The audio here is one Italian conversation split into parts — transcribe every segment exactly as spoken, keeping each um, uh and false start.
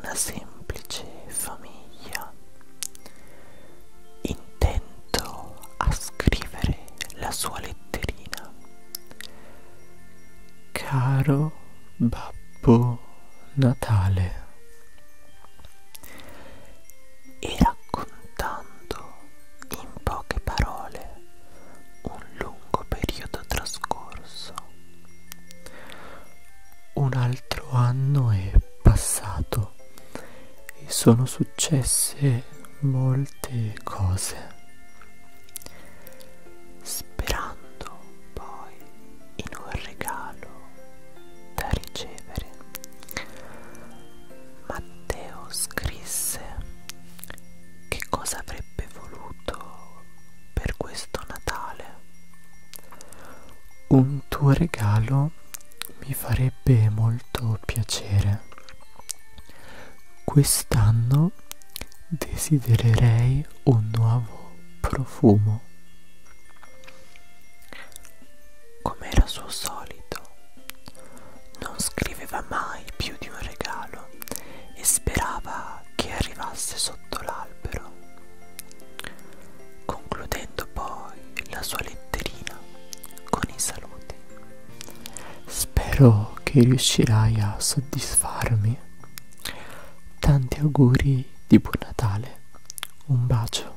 una semplice famiglia, intento a scrivere la sua letterina. Caro Babbo Natale, e raccontando in poche parole un lungo periodo trascorso. un altro anno è passato e sono successe molte cose. Sperando poi in un regalo da ricevere, Matteo scrisse che cosa avrebbe voluto per questo Natale. Un tuo regalo mi farebbe molto piacere. Quest'anno desidererei un nuovo profumo. Come era suo solito, non scriveva mai più di un regalo e sperava che arrivasse sotto l'albero, concludendo poi la sua letterina con i saluti. Spero che riuscirai a soddisfarmi. Tanti auguri di buon Natale. Un bacio.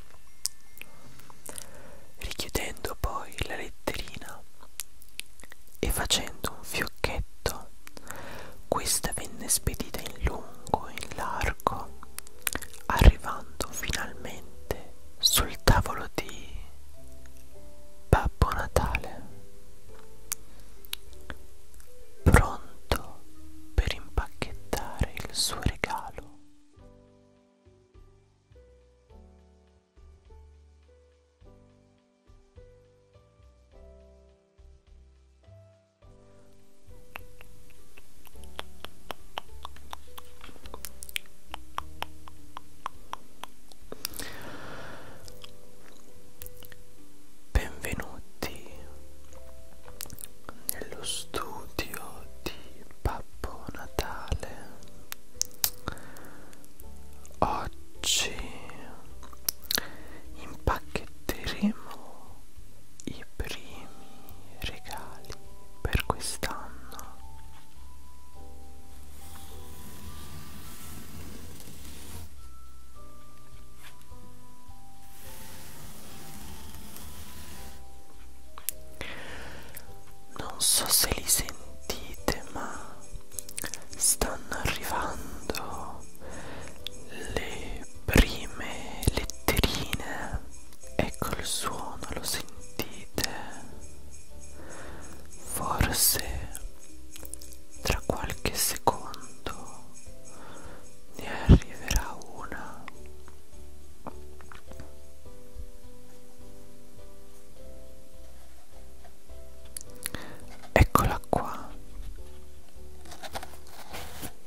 Richiudendo poi la letterina e facendo un fiocchetto, questa venne spedita in lungo e in largo, arrivando finalmente sul tavolo di Babbo Natale, pronto per impacchettare il suo regalo. Benvenuti nello studio di Babbo Natale. Oggi impacchetteremo i primi regali per quest'anno. Non so se li sentite, ma stanno arrivando le prime letterine. Ecco il suono, lo sentite? Forse tra qualche secondo ne arriverà una. Eccola qua.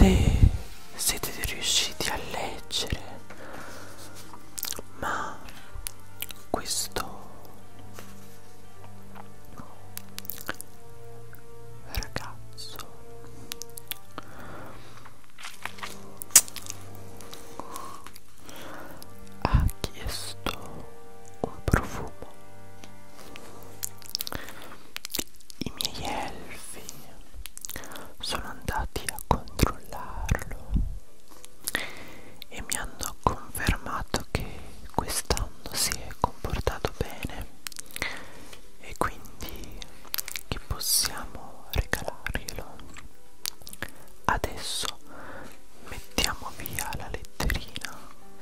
se siete riusciti a leggere, ma questo ragazzo ha chiesto un profumo. I miei elfi sono andati a controllarlo e mi hanno confermato che quest'anno si è comportato bene e quindi che possiamo regalarglielo. Adesso mettiamo via la letterina.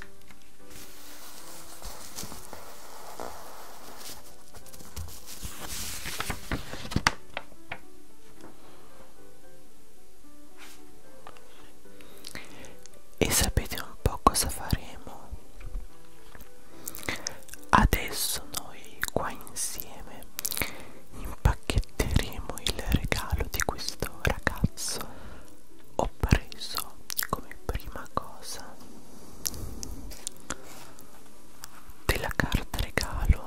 E sapete un po' cosa faremo? Adesso noi qua insieme impacchetteremo il regalo di questo ragazzo. Ho preso come prima cosa della carta regalo.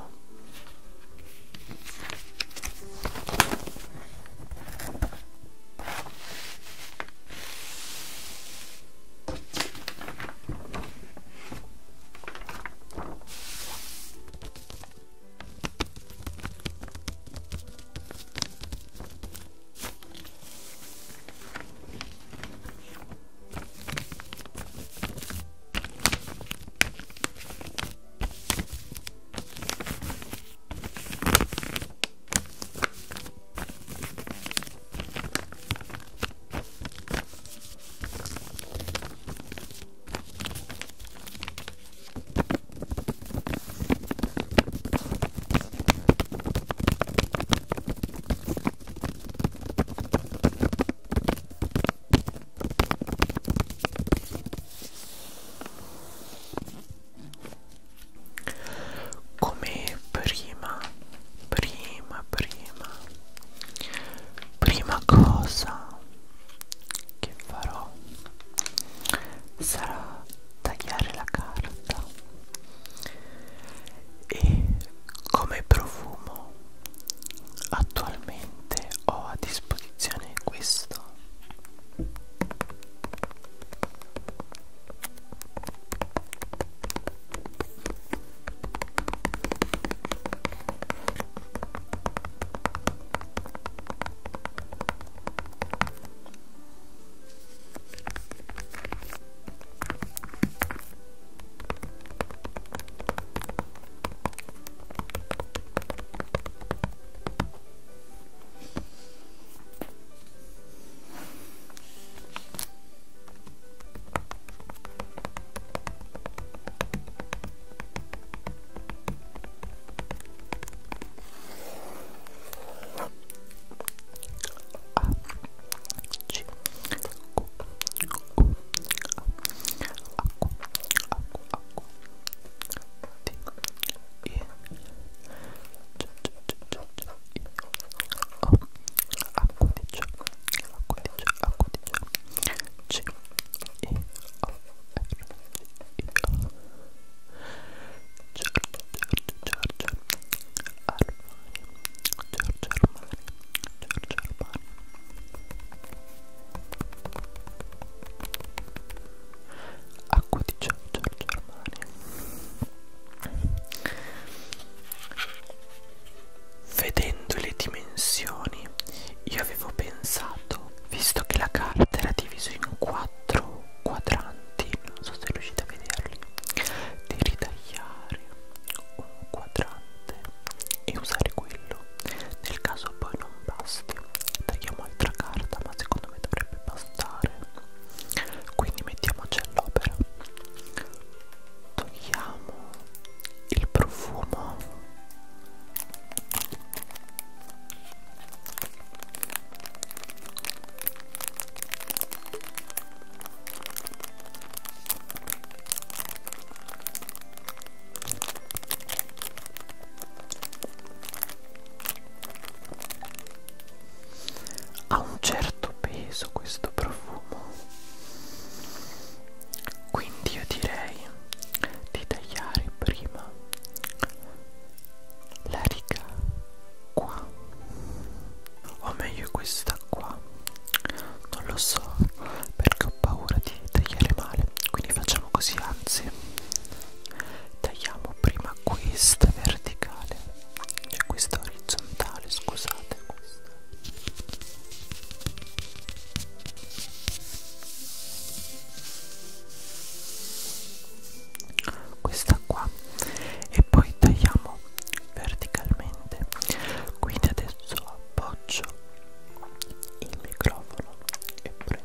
Come prima, prima, prima, prima cosa che farò sarà tagliare la carta e come profumo attualmente ho a disposizione questo. Vedendo le dimensioni, io avevo pensato, visto che la carta era divisa in quattro quadranti, non so se riuscite a vederli, di ritagliare un quadrante e usare quello. Nel caso poi non basti, tagliamo altra carta, ma secondo me dovrebbe bastare. Quindi mettiamoci all'opera. Togliamo il profumo. Ha un certo peso questo profumo. lo so, perché ho paura di tagliare male, quindi facciamo così, anzi tagliamo prima questa verticale, cioè questa orizzontale, scusate, questa. Questa qua, e poi tagliamo verticalmente. Quindi adesso appoggio il microfono e prendo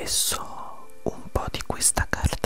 adesso un po' di questa cartina